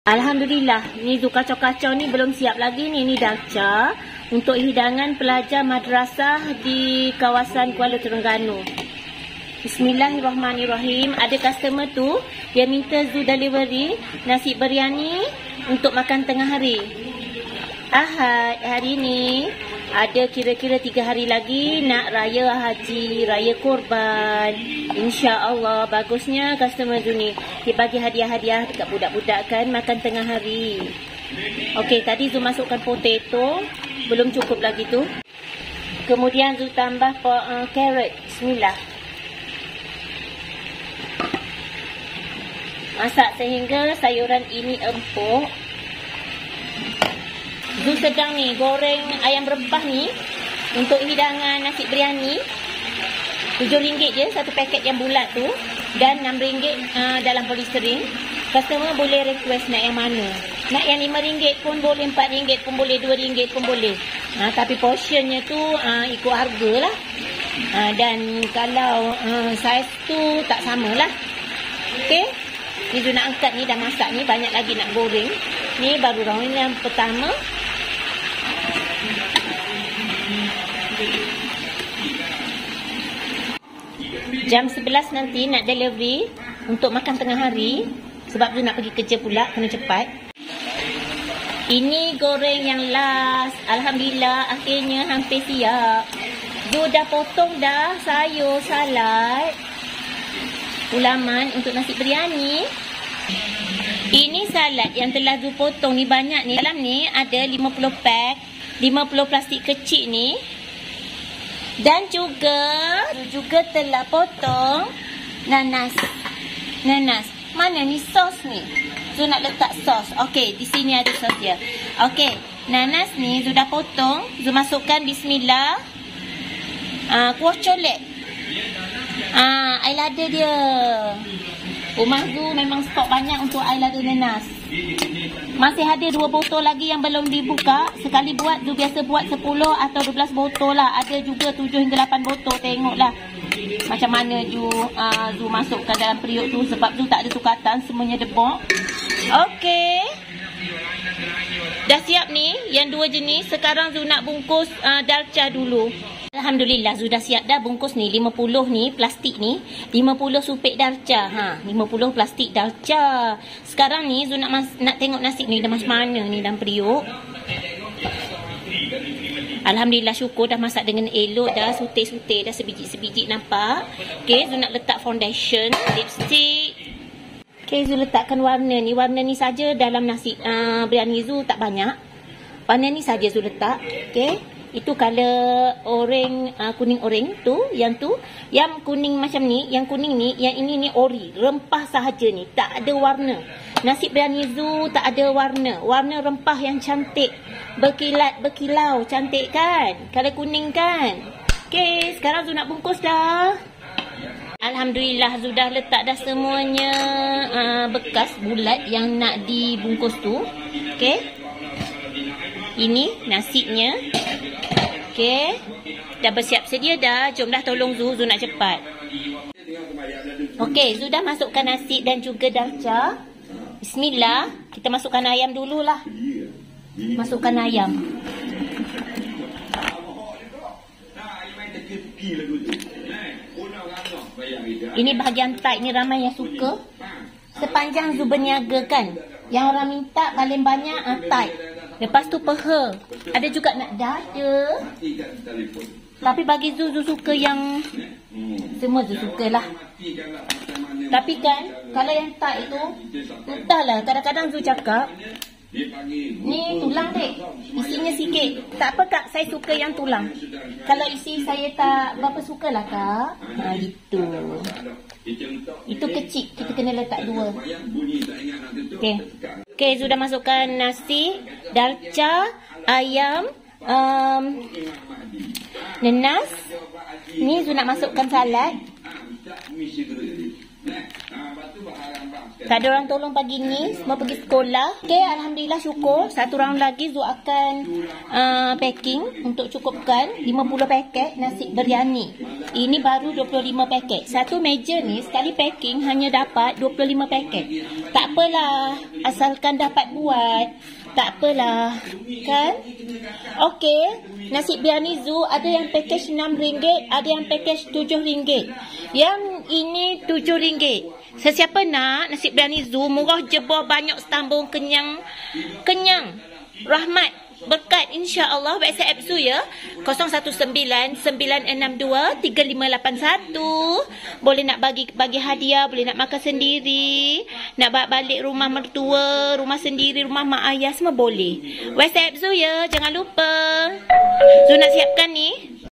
Alhamdulillah, ni Zu kacau-kacau ni belum siap lagi ni. Ni dalca untuk hidangan pelajar madrasah di kawasan Kuala Terengganu. Bismillahirrahmanirrahim. Ada customer tu, dia minta Zu delivery nasi biryani untuk makan tengah hari. Ahad hari ni ada kira-kira 3 hari lagi nak raya haji, raya korban. InsyaAllah bagusnya customer tu ni. Dia bagi hadiah-hadiah dekat budak-budak kan makan tengah hari. Okey, tadi Zu masukkan potato, belum cukup lagi tu. Kemudian Zu tambah carrot. Bismillah. Masak sehingga sayuran ini empuk. Zu sedang ni goreng ayam rempah ni untuk hidangan nasi biryani. RM7 je satu paket yang bulat tu, dan RM6 dalam polisterin. Customer boleh request nak yang mana. Nak yang RM5 pun boleh, RM4 pun boleh, RM2 pun boleh. Tapi portionnya tu ikut harga lah. Dan kalau saiz tu tak samalah. Okey. Ni Zu nak angkat ni, dah masak ni, banyak lagi nak goreng. Ni baru round yang pertama. Jam 11 nanti nak delivery untuk makan tengah hari. Sebab Zu nak pergi kerja pula, kena cepat. Ini goreng yang last. Alhamdulillah, akhirnya hampir siap. Zu dah potong dah sayur, salad, ulaman untuk nasi biryani. Ini salad yang telah Zu potong ni banyak ni. Dalam ni ada 50 pack, 50 plastik kecil ni. Dan juga telah potong nanas. Mana ni sos ni? Zu nak letak sos. Okey, di sini ada sos dia. Okey, nanas ni Zu dah potong. Zu masukkan bismillah. Kuah colek. Air lada dia. Rumah Zu memang stok banyak untuk air lada nanas. Masih ada 2 botol lagi yang belum dibuka. Sekali buat Zu biasa buat 10 atau 12 botol lah. Ada juga 7 hingga 8 botol. Tengoklah macam mana Zu masukkan dalam periuk tu. Sebab Zu tak ada sukatan, semuanya debok. Okey, dah siap ni yang 2 jenis. Sekarang Zu nak bungkus dalca dulu. Alhamdulillah, Zu dah siap dah bungkus ni. 50 ni plastik ni, 50 supik dalca. 50 plastik dalca. Sekarang ni Zu nak tengok nasi ni dah macam mana ni dalam periuk. Alhamdulillah, syukur dah masak dengan elok dah. Sutih-sutih dah, sebiji-sebiji nampak. Okey, Zu nak letak foundation, lipstick. Okey, Zu letakkan warna ni. Warna ni saja dalam nasi biryani Zu, tak banyak. Warna ni saja Zu letak. Okey. Itu color orange, kuning orange tu, yang kuning macam ni, yang kuning ni, yang ini ni ori, rempah sahaja ni, tak ada warna. Nasi biryani Zu tak ada warna. Warna rempah yang cantik, berkilat, berkilau, cantik kan? Color kuning kan? Okey, sekarang Zu nak bungkus dah. Alhamdulillah, Zu dah letak dah semuanya bekas bulat yang nak dibungkus tu. Okey. Ini nasinya. Okey, dah bersiap sedia dah. Jom dah tolong Zu nak cepat. Okey, Zu dah masukkan nasi dan juga dalca. Bismillah, kita masukkan ayam dululah. Masukkan ayam. Ini bahagian tight ni, ramai yang suka. Sepanjang Zu berniaga kan, yang orang minta paling banyak tight. Lepas tu peha. Ada juga nak dada. Tapi bagi Zu suka yang semua Zu sukalah. Tapi kan kalau yang tight itu, entahlah, kadang-kadang Zu cakap, ni tulang dek, isinya sikit. Tak apa kak, saya suka yang tulang. Kalau isi saya tak berapa sukalah kak. Gitu. Itu kecil, kita kena letak 2. Okey. Okey, Zu dah masukkan nasi, dalca, ayam, nanas. Ni Zu nak masukkan salad. Tak ada orang tolong pagi ni. Semua pergi sekolah. Okay, Alhamdulillah syukur. Satu round lagi Zul akan packing untuk cukupkan 50 paket nasi biryani. Ini baru 25 paket. Satu meja ni sekali packing hanya dapat 25 paket. Tak apalah. Asalkan dapat buat. Tak apalah. Kan? Okey. Nasi biryani Zul ada yang package RM6. Ada yang package RM7. Yang ini RM7. Sesiapa nak nasi biryani Zul, murah jebol, banyak setambung, kenyang. Kenyang. Rahmat. Berkat insya-Allah. WhatsApp Zul ya. 019-962-3581. Boleh nak bagi hadiah, boleh nak makan sendiri, nak bawa balik rumah mertua, rumah sendiri, rumah mak ayah, semua boleh. WhatsApp Zul ya. Jangan lupa. Zul nak siapkan ni.